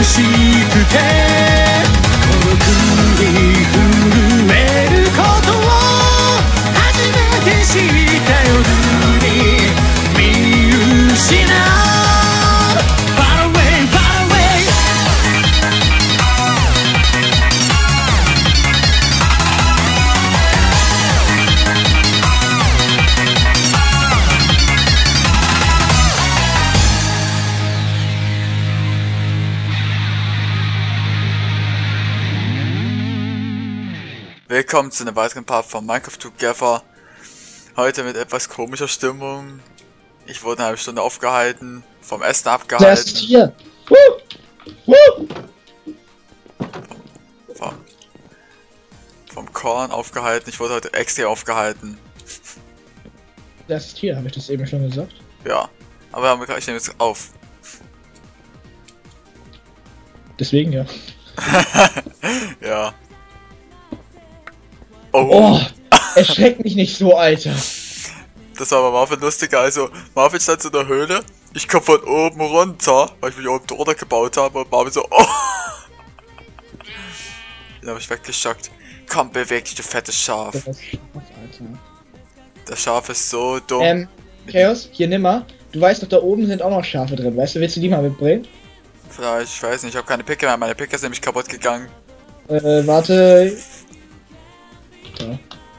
しくてこの国震えることを初めて知った夜に見失う Far away, far away Willkommen zu einem weiteren Part von Minecraft Together. Heute mit etwas komischer Stimmung. Ich wurde eine halbe Stunde aufgehalten, vom Essen abgehalten. Der ist hier. Vom Korn aufgehalten. Ich wurde heute extra aufgehalten. Der ist hier, habe ich das eben schon gesagt? Ja, aber ich nehme jetzt auf. Deswegen ja. Ja. Oh, erschreckt mich nicht so, Alter. Das war aber Marvin lustiger. Also, Marvin stand so in der Höhle. Ich komme von oben runter, weil ich mich oben drunter gebaut habe. Und Marvin so, oh. Den habe ich weggeschockt. Komm, beweg dich, du fettes Schaf. Das ist Alter. Das Schaf ist so dumm. Chaos, hier nimm mal. Du weißt doch, da oben sind auch noch Schafe drin. Weißt du, willst du die mal mitbringen? Vielleicht, ich weiß nicht. Ich habe keine Picke mehr. Meine Picke ist nämlich kaputt gegangen. Warte. Da.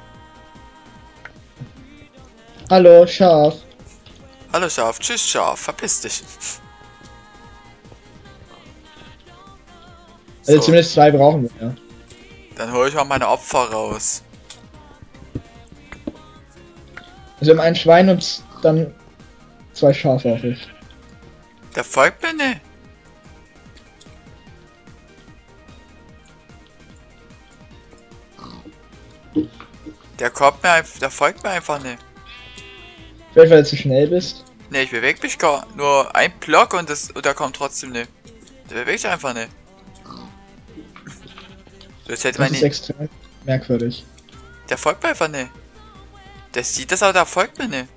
Hallo, Schaf. Hallo Schaf. Tschüss Schaf. Verpiss dich. Also So, zumindest 2 brauchen wir, ja. dann hole ich mal meine Opfer raus. Also wir haben ein Schwein und dann 2 Schafe, hoffe ich. Der folgt mir nicht. Der folgt mir einfach nicht. Vielleicht weil du zu schnell bist. Ne, ich bewege mich gar nur ein Block und der kommt trotzdem nicht. Der bewegt sich einfach nicht. Das hätte Das man ist nicht. extrem merkwürdig. Der folgt mir einfach nicht. Der sieht das, aber der folgt mir nicht.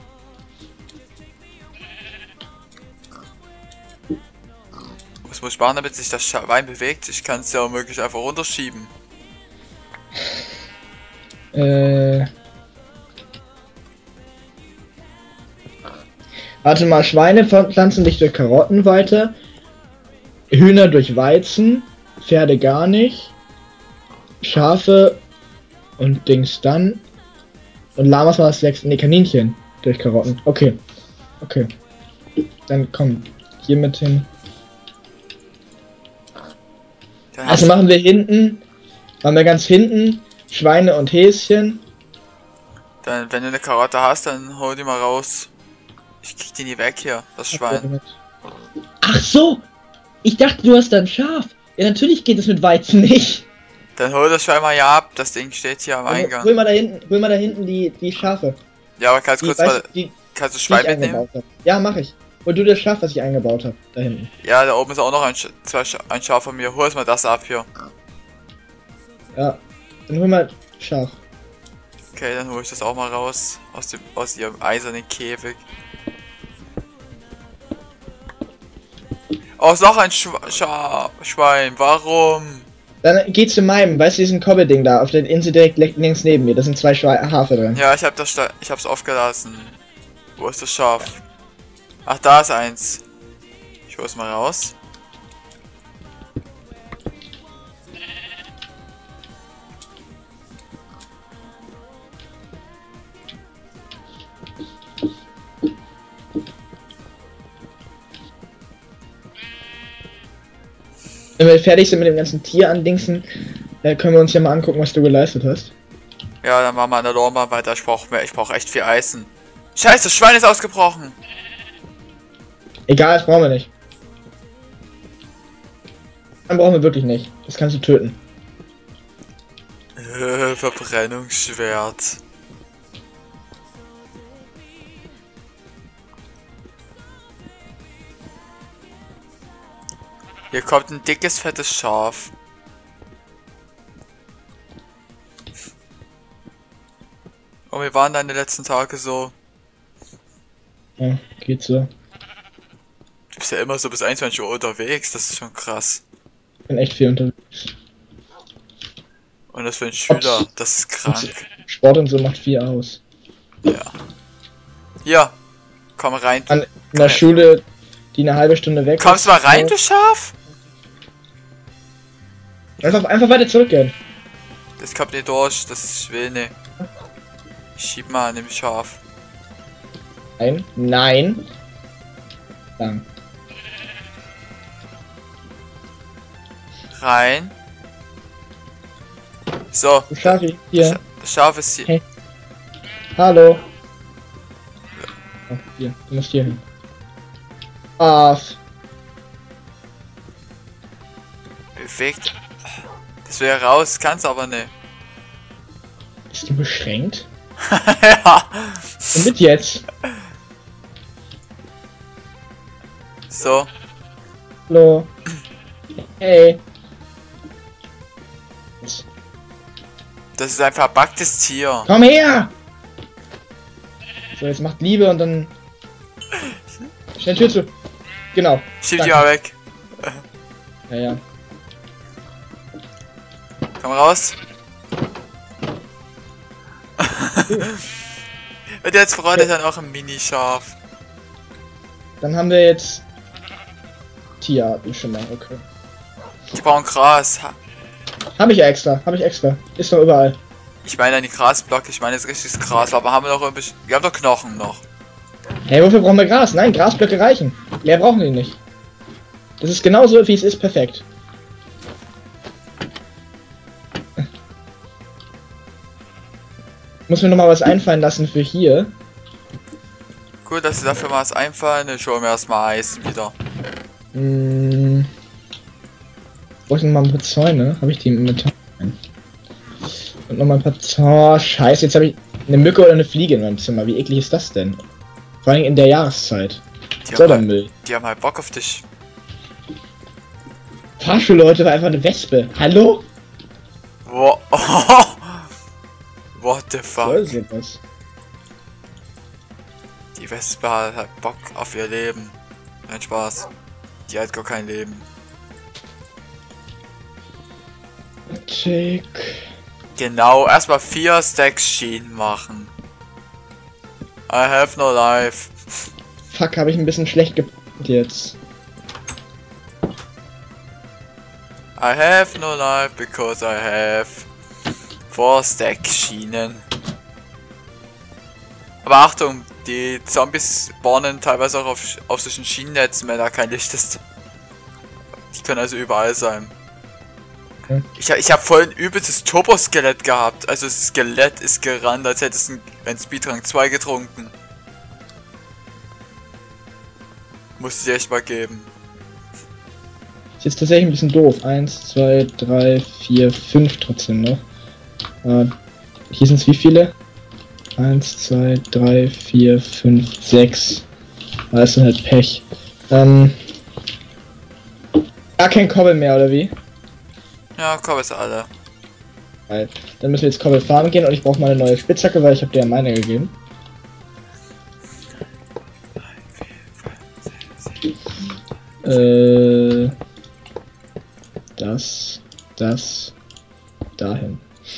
Was muss ich machen, damit sich das Schwein bewegt? Ich kann es ja womöglich einfach runterschieben. Warte mal, Schweine pflanzen dich durch Karotten weiter, Hühner durch Weizen, Pferde gar nicht, Schafe und Dings dann und Lamas war das 6. Ne, Kaninchen durch Karotten. Okay. Okay. Dann komm, hier mit hin. Dann Also machen wir ganz hinten Schweine und Häschen. Dann, wenn du eine Karotte hast, dann hol die mal raus. Ich krieg die nie weg hier, das Schwein. Ach so! Ich dachte, du hast ein Schaf. Ja, natürlich geht es mit Weizen nicht. Dann hol das Schwein mal hier ab, das Ding steht hier am Eingang. Hol mal da hinten die Schafe. Ja, aber kannst du kurz mal. Kannst du Schwein mitnehmen? Ja, mach ich. Hol du das Schaf, was ich eingebaut habe, da hinten. Ja, da oben ist auch noch ein Schaf von mir. Hol erst mal das ab hier. Ja, dann hol mal Schaf. Okay, dann hole ich das auch mal raus. Aus ihrem eisernen Käfig. Oh, ist noch ein Schwein. Warum? Dann geh zu meinem, weißt du, diesen Kobbel-Ding da, auf der Insel direkt links neben mir. Da sind 2 Schafe drin. Ja, ich hab's aufgelassen. Wo ist das Schaf? Ach, da ist eins. Ich hol's mal raus. Wenn wir fertig sind mit dem ganzen Tier andingsen, können wir uns ja mal angucken, was du geleistet hast. Ja, dann machen wir an der Lorma weiter. Ich brauch echt viel Eisen. Scheiße, das Schwein ist ausgebrochen. Egal, das brauchen wir nicht. Dann brauchen wir wirklich nicht. Das kannst du töten. Verbrennungsschwert. Hier kommt ein dickes, fettes Schaf. Und wie waren deine letzten Tage so? Ja, geht so. Du bist bist ja immer so bis 21 Uhr unterwegs, das ist schon krass. Ich bin echt viel unterwegs. Und das für einen Schüler, das ist krank. Sport und so macht viel aus. Ja. Ja, komm rein. In der Schule, die eine halbe Stunde weg Kommst mal rein, du Schaf? Einfach weiter zurückgehen. Das kommt nicht durch, das will nicht. Ich schieb mal an dem Schaf. Nein. Nein. Dann. Rein. So. Schafi, hier. Das Schaf ist hier. Hey. Hallo. Oh, hier. Du musst hier hin. Bewegt. Das wäre raus, kannst aber nicht. Ist die beschränkt? Ja. Und mit jetzt? So. Hallo. Hey. Das ist ein verpacktes Tier. Komm her! So, jetzt macht Liebe und dann... Schnell Tür zu. Genau. Schieb die mal weg. Ja, ja. Komm raus. Und jetzt freut er dann auch ein Mini-Schaf. Dann haben wir jetzt... Tierarten schon mal, okay. Die brauchen Gras. Hab ich extra. Ist doch überall. Ich meine an die Grasblocke, ich meine jetzt richtiges Gras, aber haben wir noch ein bisschen... Wir haben doch Knochen noch. Hey, wofür brauchen wir Gras? Nein, Grasblöcke reichen. Mehr brauchen wir nicht. Das ist genauso, wie es ist, perfekt. Muss mir noch mal was einfallen lassen für hier. Gut, dass sie dafür mal was einfallen. Ich hole mir erstmal Eisen wieder. Brauche ich noch mal ein paar Zäune? Habe ich die im Inventar? Und noch mal ein paar Zäune. Oh, scheiße, jetzt habe ich eine Mücke oder eine Fliege in meinem Zimmer. Wie eklig ist das denn? Vor allem in der Jahreszeit. So der Müll. Die haben halt Bock auf dich. Fahrschulleute, war einfach eine Wespe. Hallo? Wow. What the fuck? Soll sie was? Die Wespe hat halt Bock auf ihr Leben. Nein, Spaß. Die hat gar kein Leben. Check. Genau, erstmal 4 Stacks Schienen machen. I have no life. Fuck, habe ich ein bisschen schlecht geplant jetzt. I have no life because I have 4 Stack Schienen. Aber Achtung, die Zombies spawnen teilweise auch auf solchen Schienennetzen, wenn da kein Licht ist. Die können also überall sein. Okay. Ich hab voll ein übelstes Turbo-Skelett gehabt. Also das Skelett ist gerannt, als hättest du ein Speedrank 2 getrunken. Musst du dir echt mal geben. Ist jetzt tatsächlich ein bisschen doof. 1, 2, 3, 4, 5 trotzdem noch. Hier sind es wie viele? 1, 2, 3, 4, 5, 6. Da ist dann halt Pech. Gar kein Kobbel mehr, oder wie? Ja, komm jetzt alle. Geil. Dann müssen wir jetzt Kobbel farmen gehen und ich brauche mal eine neue Spitzhacke, weil ich habe dir ja meine gegeben. Das, dahin.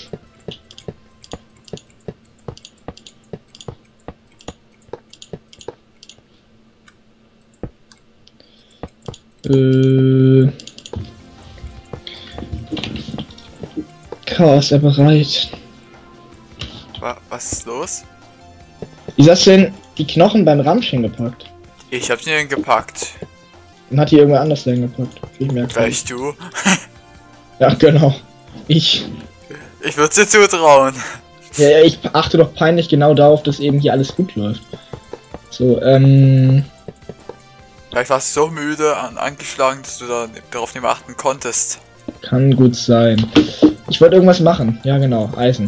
Chaos, er bereit. Was ist los? Wie hast du denn die Knochen beim Ramsch hingepackt? Ich hab's nicht gepackt. Dann hat die irgendwer anders hingepackt. Ich merke. Vielleicht du? Ja, genau. Ich würde dir zutrauen. Ja, ich achte doch peinlich genau darauf, dass eben hier alles gut läuft. So, Vielleicht warst du so müde und angeschlagen, dass du darauf nicht mehr achten konntest. Kann gut sein. Ich wollte irgendwas machen. Ja, genau. Eisen.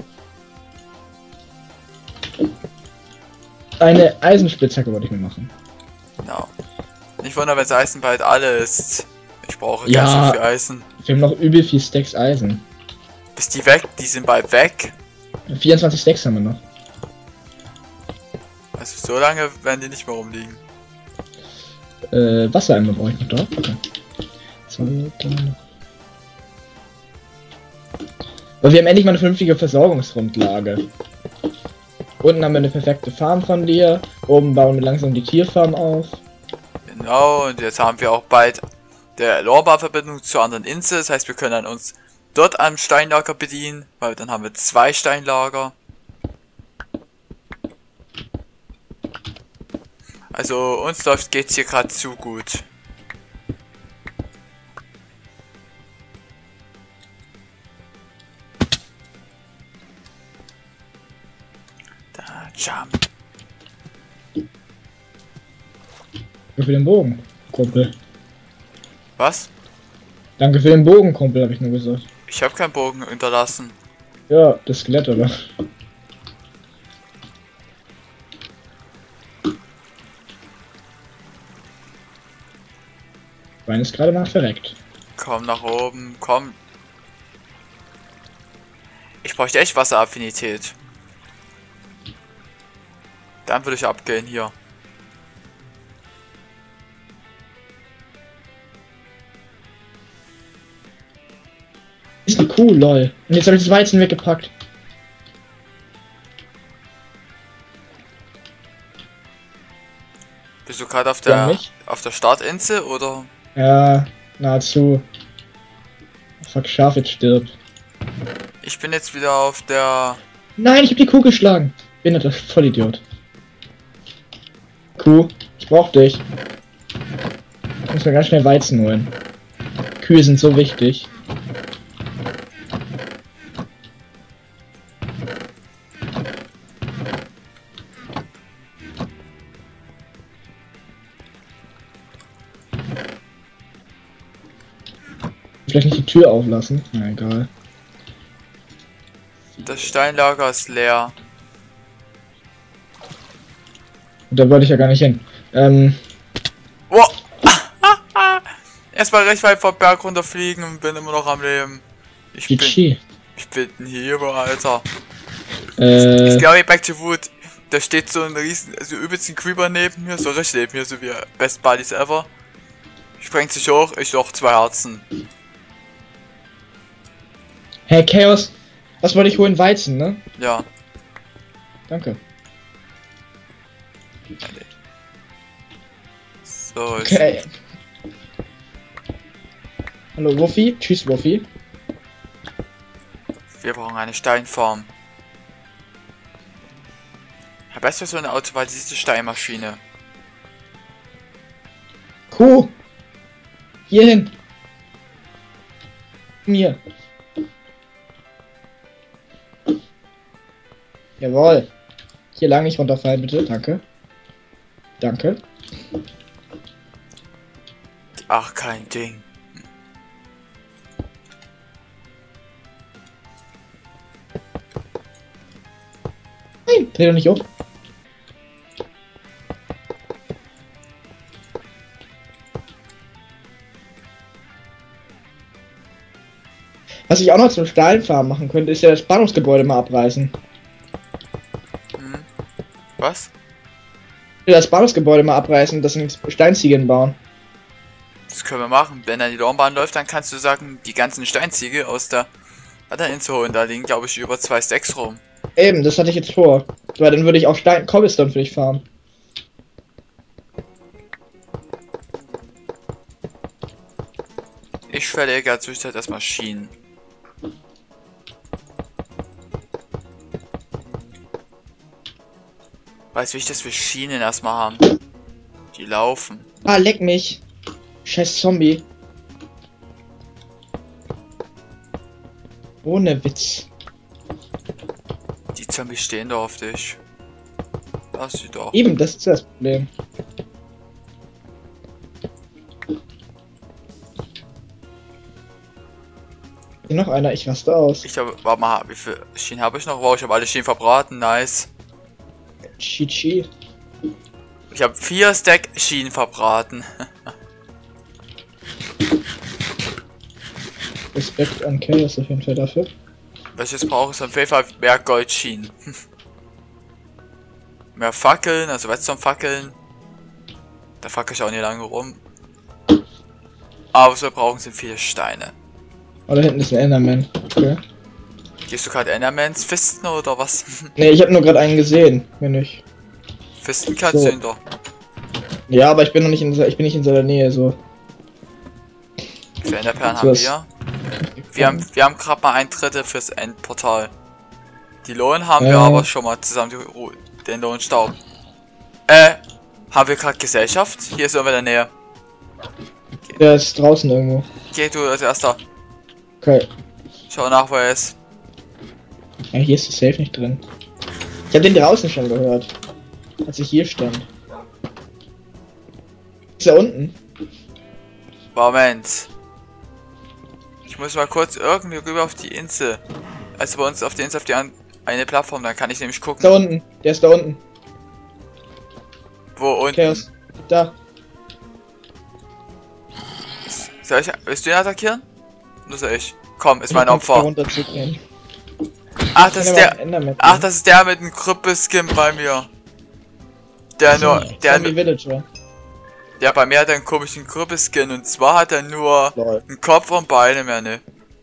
Eine Eisenspitzhacke wollte ich mir machen. Genau. Nicht wundern, wenn das Eisen bald alle ist. Ich brauche Ja. ganz schön viel Eisen. Wir haben noch übel viel Stacks Eisen. Bis die weg? Die sind bald weg. 24 Stacks haben wir noch. Also so lange werden die nicht mehr rumliegen. Wassereimer brauche ich noch da. Okay. Aber wir haben endlich mal eine vernünftige Versorgungsgrundlage. Unten haben wir eine perfekte Farm von dir. Oben bauen wir langsam die Tierfarm auf. Genau, und jetzt haben wir auch bald der Lorbeer-Verbindung zur anderen Insel. Das heißt, wir können dann uns dort am Steinlager bedienen, weil dann haben wir 2 Steinlager. Also uns geht's hier gerade zu gut. Da, jump. Danke für den Bogen, Kumpel. Was? Danke für den Bogen, Kumpel, habe ich nur gesagt. Ich habe keinen Bogen hinterlassen. Ja, das Skelett, oder? Mein ist gerade mal verreckt. Komm nach oben, komm. Ich bräuchte echt Wasseraffinität. Dann würde ich abgehen hier. Ist eine Kuh, lol. Und jetzt habe ich das Weizen weggepackt. Bist du gerade auf Ja, der nicht? Startinsel oder? Ja, nahezu. Fuck, Schaf jetzt stirbt. Ich bin jetzt wieder auf der. Nein, ich habe die Kuh geschlagen. Bin doch Vollidiot. Kuh, ich brauch dich. Ich muss mir ganz schnell Weizen holen. Kühe sind so wichtig. Vielleicht nicht die Tür auflassen. Na egal. Das Steinlager ist leer. Da wollte ich ja gar nicht hin. Oh! Erstmal recht weit vom Berg runterfliegen und bin immer noch am Leben. Ich GG. bin ein Hero, Alter. Ich glaube, Back to Wood, da steht so ein riesen, also übelst ein Creeper neben mir, so richtig neben mir, so wie Best Buddies ever. Sprengt sich hoch, ich noch 2 Herzen. Hey Chaos, was wollte ich holen? Weizen, ne? Ja. Danke. So, ich Okay. Hallo Wuffi. Tschüss Wuffi. Wir brauchen eine Steinfarm. Ich habe erstmal so eine automatisierte Steinmaschine. Kuh! Hierhin! Mir! Jawohl! Hier lang nicht runterfallen, bitte. Danke. Danke. Ach, kein Ding. Nein, dreh doch nicht um. Was ich auch noch zum Steinfarm machen könnte, ist ja das Bahnhofsgebäude mal abreißen. Hm. Was? Ich will das Bahnhofsgebäude mal abreißen, das sind Steinziegeln bauen. Das können wir machen. Wenn dann die Dornbahn läuft, dann kannst du sagen, die ganzen Steinziegel aus der Insel holen. Da liegen, glaube ich, über 2 Stacks rum. Eben, das hatte ich jetzt vor. Weil dann würde ich auch Cobblestone für dich farmen. Ich verlege als Zwischenzeit erstmal Schienen. Weiß wichtig, dass wir Schienen erstmal haben. Die laufen. Ah, leck mich. Scheiß Zombie. Ohne Witz. Die Zombies stehen doch auf dich. Lass sie doch. Eben, das ist das Problem. Hier noch einer, ich raste aus. Ich habe, warte mal, wie viele Schienen habe ich noch? Wow, ich habe alle Schienen verbraten, nice. Chichi. Ich habe 4 Stack Schienen verbraten. Respekt an Chaos auf jeden Fall dafür. Welches brauche ich? Auf jeden Fall mehr Goldschienen. Mehr Fackeln, also Redstone-Fackeln. Da fuck ich auch nicht lange rum. Aber was wir brauchen sind viele Steine. Oh, da hinten ist ein Enderman. Okay. Gehst du gerade Endermans fisten oder was? Ne, ich habe nur gerade einen gesehen, wenn ich. Fisten kannst du ihn doch. Ja, aber ich bin noch nicht ich bin nicht in seiner Nähe, so. Für Enderperlen haben wir. Wir haben gerade mal 1/3 fürs Endportal. Die Lohn haben wir aber schon mal zusammen, den Lohnstaub. Haben wir gerade Gesellschaft? Hier ist irgendwer in der Nähe. Der ist draußen irgendwo. Geh du als erster. Okay. Schau nach, wo er ist. Ja, hier ist der Safe nicht drin. Ich habe den draußen schon gehört. Als ich hier stand. Ist er unten? Moment. Ich muss mal kurz irgendwie rüber auf die Insel. Also bei uns auf die Insel, auf die eine Plattform, dann kann ich nämlich gucken. Da unten. Der ist da unten. Wo unten? Chaos. Da. Willst du ihn attackieren? Nur soll ich. Komm, ist mein Opfer. Ach, das ist der. Ach, das ist der mit dem Krüppelskin bei mir. Der nur. Der Villager. Ja, bei mir hat er einen komischen Krüppelskin und zwar hat er nur einen Kopf und Beine mehr, ne?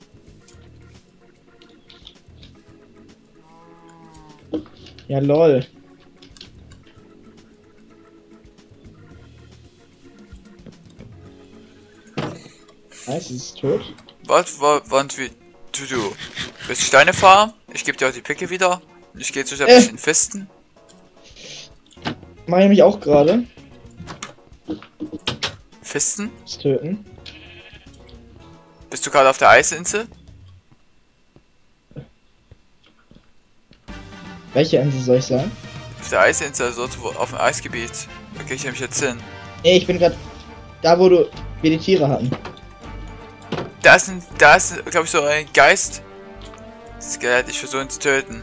Ja, lol. Nice, ist tot. Was, wie, du willst Steine farmen? Ich gebe dir auch die Picke wieder. Und ich gehe zu ein bisschen fisten. Mach ich mich auch gerade. Fisten? Das töten. Bist du gerade auf der Eisinsel? Welche Insel soll ich sagen? Auf der Eisinsel, also auf dem Eisgebiet. Da gehe ich nämlich jetzt hin. Nee, ich bin gerade da, wo wir die Tiere hatten. Da ist, glaube ich, so ein Geist. Skelett, ich versuche ihn zu töten.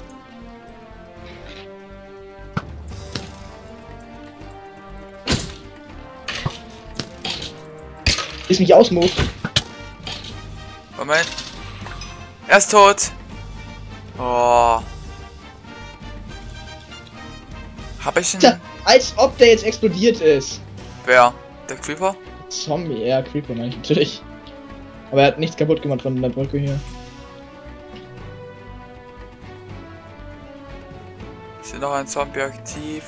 Ist mich ausmuft. Moment. Er ist tot. Oh. Hab ich ihn? Tja, als ob der jetzt explodiert ist. Wer? Der Creeper? Zombie, ja, Creeper meine ich natürlich. Aber er hat nichts kaputt gemacht von der Brücke hier. Ist hier noch ein Zombie aktiv?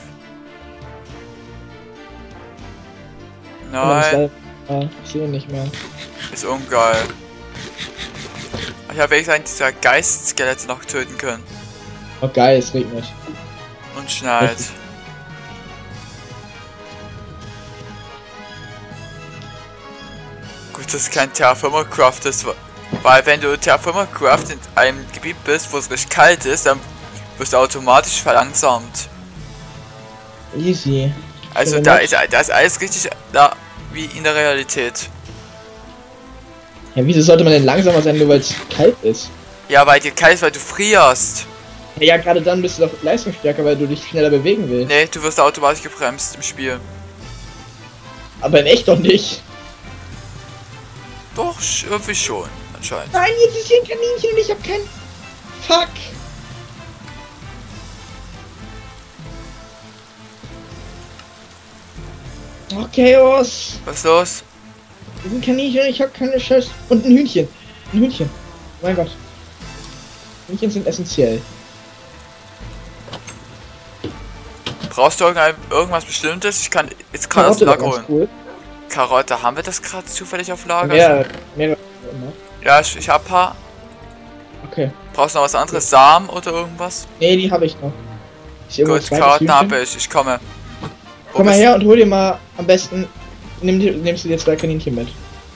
Nein. Ich sehe ihn nicht mehr. Ist ungeil. Ich habe wenigstens dieser Geist-Skelette noch töten können. Oh geil, es regnet. Und schneit. Gut, dass kein Terraformer Craft ist, weil wenn du Terraformer Craft in einem Gebiet bist, wo es richtig kalt ist, dann wirst du automatisch verlangsamt. Easy. Also da ist alles richtig da wie in der Realität. Ja, wieso sollte man denn langsamer sein, nur weil es kalt ist? Ja, weil dir kalt ist, weil du frierst. Ja, gerade dann bist du doch leistungsstärker, weil du dich schneller bewegen willst. Nee, du wirst automatisch gebremst im Spiel. Aber in echt doch nicht. Doch, irgendwie schon, anscheinend. Nein, jetzt ist hier ein Kaninchen und ich hab kein... Fuck. Oh, Chaos. Was ist los? Das ist ein Kaninchen und ich hab keine Scheiß... Und ein Hühnchen. Ein Hühnchen. Mein Gott. Hühnchen sind essentiell. Brauchst du irgendwas Bestimmtes? Ich kann jetzt gerade aus dem Lager holen. Cool. Karotte, haben wir das gerade zufällig auf Lager? Mehrere. Ja, ich hab ein paar. Okay. Brauchst du noch was anderes? Samen oder irgendwas? Nee, die habe ich noch. Gut, Karotten habe ich komme. Komm mal her und hol dir mal am besten. Nimmst du dir 2 Kaninchen mit.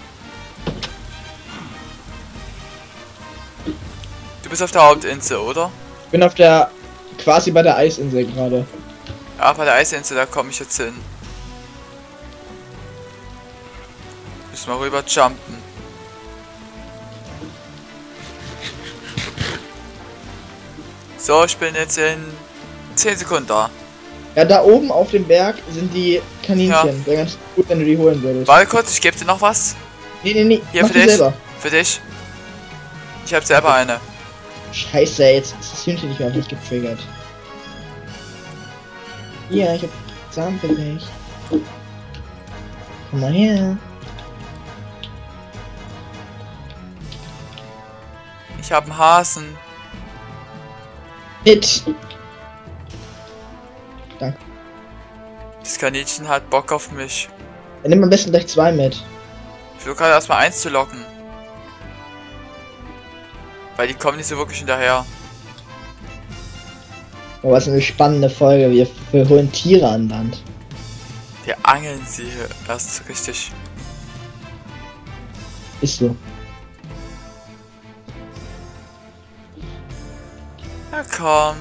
Du bist auf der Hauptinsel, oder? Ich bin auf der. Quasi bei der Eisinsel gerade. Ja, bei der Eisinsel, da komme ich jetzt hin. Müssen wir rüber jumpen. So, ich bin jetzt in 10 Sekunden da. Ja, da oben auf dem Berg sind die Kaninchen. Ja. Wäre ganz gut, wenn du die holen würdest. Warte kurz, ich gebe dir noch was. Nee. Hier mach für dich. Selber. Für dich. Ich habe selber eine. Scheiße, jetzt ist das Hühnchen nicht mehr auf mich getriggert. Ja, ich hab Samen für dich. Komm mal her. Ich hab einen Hasen. Mit. Danke. Das Kaninchen hat Bock auf mich. Dann nimm am besten gleich 2 mit. Ich will gerade erstmal 1 zu locken. Weil die kommen nicht so wirklich hinterher. Oh, was eine spannende Folge. Wir holen Tiere an Land. Wir angeln sie hier erst richtig. Ist so. Na komm.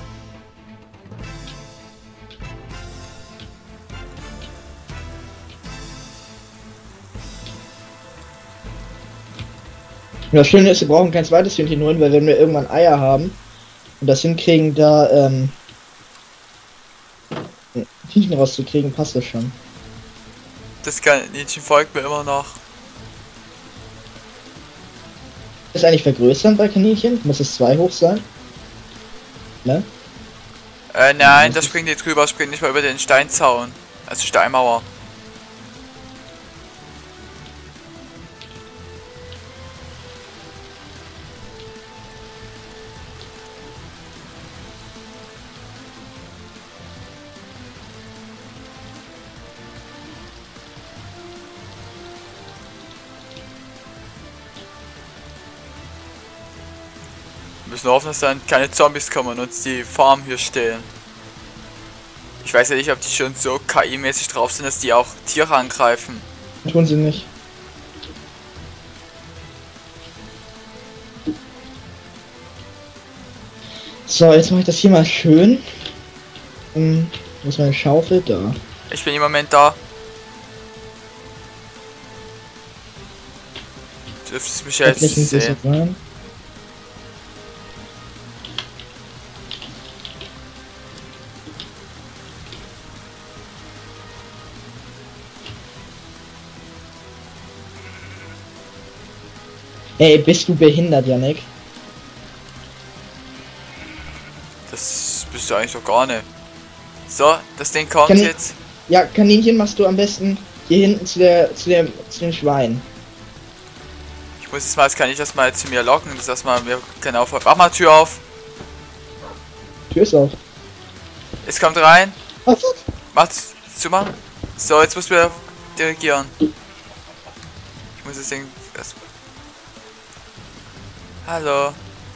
Und das Schöne ist, wir brauchen kein zweites Hühnchen holen, weil wenn wir irgendwann Eier haben und das hinkriegen, da Hühnchen rauszukriegen, passt das schon. Das Kaninchen folgt mir immer noch. Ist eigentlich vergrößern bei Kaninchen? Muss es 2 hoch sein? Ne? Nein, das springt nicht drüber, springt nicht mal über den Steinzaun. Also Steinmauer. Wir müssen hoffen, dass dann keine Zombies kommen und uns die Farm hier stehlen. Ich weiß ja nicht, ob die schon so KI-mäßig drauf sind, dass die auch Tiere angreifen. Tun sie nicht. So, jetzt mache ich das hier mal schön. Wo ist meine Schaufel? Da. Ich bin im Moment da. Du dürftest mich ja jetzt Nicht ein sehen. bisschen rein. Ey, bist du behindert, Janik? Das bist du eigentlich doch gar nicht. So, das Ding kommt Kann ich- jetzt. Ja, Kaninchen machst du am besten hier hinten zu dem Schwein. Ich muss jetzt mal, jetzt kann ich das mal zu mir locken. Das erstmal, wir können auf. Mach mal Tür auf. Tür ist auf. Es kommt rein. Oh, fuck. Macht's zu machen. So, jetzt müssen wir dirigieren. Ich muss das Ding erst. Hallo.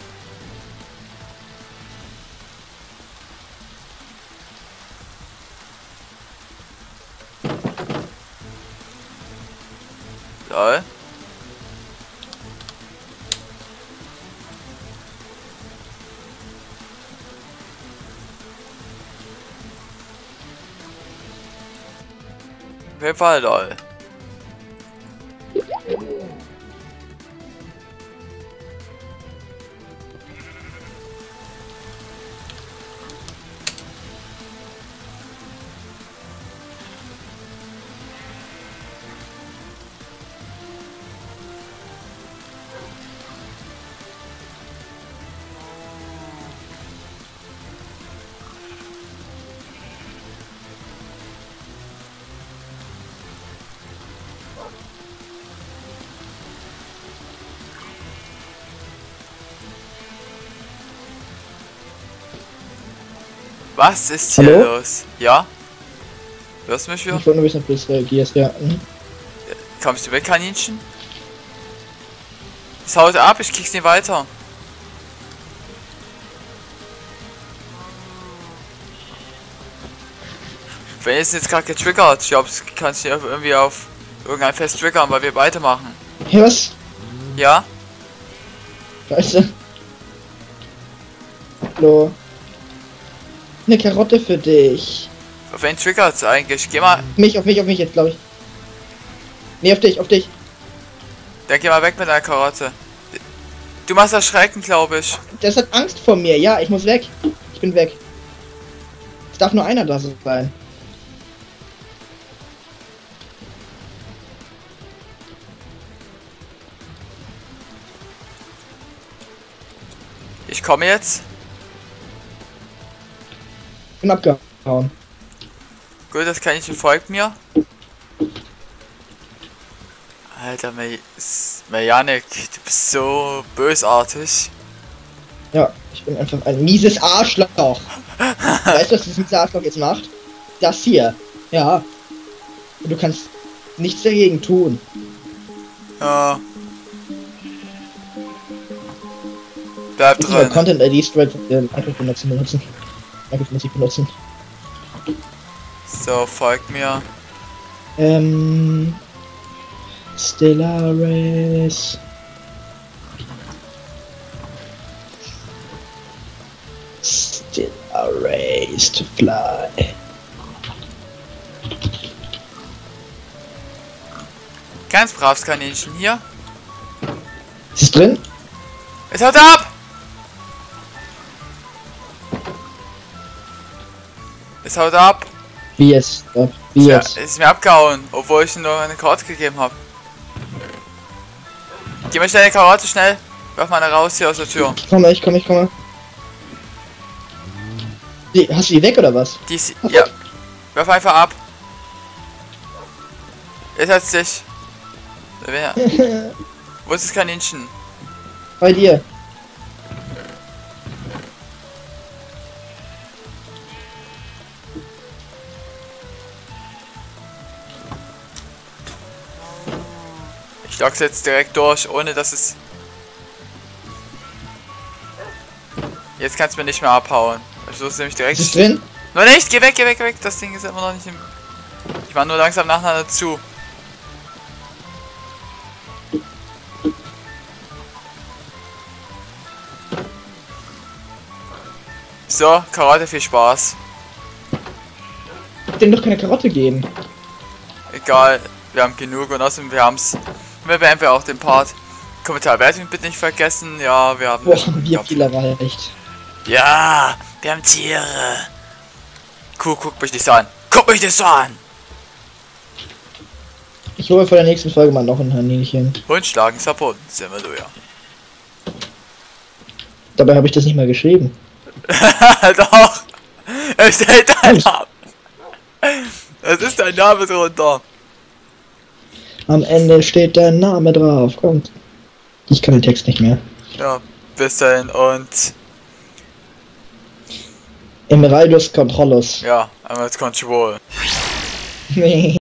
Lol. Wer war lol? Was ist hier Hallo? los? Ja? Hörst du mich wieder? Ich wollte nur wissen, ob du jetzt reagierst, ja. Kommst du weg, Kaninchen? Das haut ab, ich krieg's nicht weiter. Wenn es jetzt gerade getriggert, ich glaube, es kann sich irgendwie auf irgendein Fest triggern, weil wir weitermachen. Hey, was? Ja? Scheiße. Hallo. Eine Karotte für dich. Auf wen triggert's eigentlich? Geh mal, Auf mich jetzt, glaube ich. Nee, auf dich. dann geh mal weg mit deiner Karotte. Du machst erschrecken, glaube ich. Das hat Angst vor mir. Ja, ich muss weg. Ich bin weg. Es darf nur einer da sein. Ich komme jetzt. Bin abgehauen. Gut, das Kaninchen folgt mir. Alter, Janik, du bist so bösartig. Ja, ich bin einfach ein mieses Arschloch. Weißt du, was dieses Arschloch jetzt macht? Das hier. Ja. Und du kannst nichts dagegen tun. Ja. Bleib drin. Content ID Strike einfach benutzen. Einfach muss ich benutzen. So, folgt mir. Stellaris. Stellaris to fly. Ganz braves Kaninchen hier. Ist es drin? Es haut ab! Es haut ab. Wie jetzt? Wie jetzt? Ja, es ist mir abgehauen, obwohl ich ihm noch eine Karotte gegeben habe. Geh mal schnell eine Karotte, schnell. Werf mal eine raus hier aus der Tür. Ich komme. Hast du die weg oder was? Die ist, ja. Werf einfach ab. Jetzt hat's dich. Wer? Wo ist das Kaninchen? Bei dir. Ich log's jetzt direkt durch, ohne dass es... Jetzt kannst du mir nicht mehr abhauen. Ich muss nämlich direkt... Ist es drin? Nur nicht! Geh weg! Das Ding ist immer noch nicht im... Ich mach nur langsam nacheinander zu. So, Karotte, viel Spaß. Ich hab dem doch keine Karotte geben. Egal, wir haben genug und außerdem wir haben's. Wir beenden auch den Part. Kommentarwertung bitte nicht vergessen. Ja, wir haben... Boah, wir viel erreicht. Ja, wir haben Tiere. Cool, guckt mich nicht so an. Guckt mich nicht so an! Ich hole vor der nächsten Folge mal noch ein Kaninchen. Und schlagen Support. Sind wir durch. Dabei habe ich das nicht mal geschrieben. Doch! Es steht dein Name. Es ist dein Name drunter. Am Ende steht dein Name drauf. Kommt. Ich kann den Text nicht mehr. Ja, bis dahin und... Emeraldus Controllus. Ja, einmal Control. Nee.